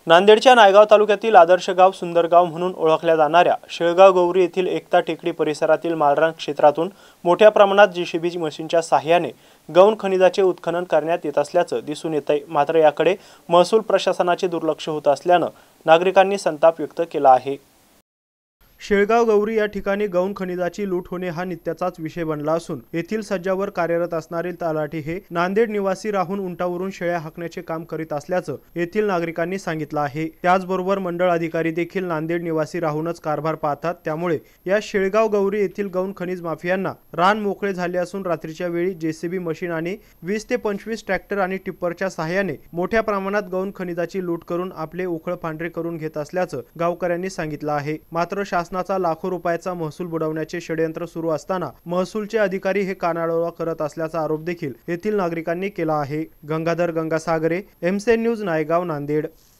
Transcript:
नांदेडच्या नायगाव तालुक्यातील आदर्श गाव सुंदर गाव म्हणून ओळखल्या जाणाऱ्या शेळगाव गौरी येथील एकता टेकडी परिसरातील माळरान क्षेत्रातून मोठ्या प्रमाणात जेसीबी मशीनच्या साहाय्याने गौण खनिजाचे उत्खनन करण्यात येत असल्याचं दिसून येतंय। मात्र याकडे महसूल प्रशासनाचे दुर्लक्ष होत असल्यानं नागरिकांनी संताप व्यक्त केला आहे। शेळगाव गौरी या ठिकाणी गौण खनिजाची लूट होणे हा नित्याचाच विषय बनला असून येथील सज्जावर कार्यरत असणारे तलाठी हे नांदेड निवासी राहून उंटावरून शेळ्या हाकण्याचे काम करीत असल्याचं येथील नागरिकांनी सांगितलं आहे। त्याचबरोबर मंडळ अधिकारी देखील नांदेड निवासी राहूनच कारभार पाहतात। त्यामुळे या शेळगाव गौरी येथील गौण खनिज माफियांना रान मोकळे झाले असून रात्रीच्या वेळी जेसीबी मशीन आणि 20 ते 25 ट्रॅक्टर आणि टिप्परच्या सहाय्याने मोठ्या प्रमाणात गौण खनिजाची लूट करून आपले उखळ पांढरे करून घेत असल्याचं गावकऱ्यांनी सांगितलं आहे। मात्र शासनाचा लाखो रुपयाचा महसूल बुडवण्याचे षडयंत्र सुरू असताना महसूलचे अधिकारी हे कानाडोळा करत असल्याचा आरोप देखील येथील नागरिकांनी केला आहे। गंगाधर गंगासागरे, एमसेन न्यूज, नायगाव, नांदेड।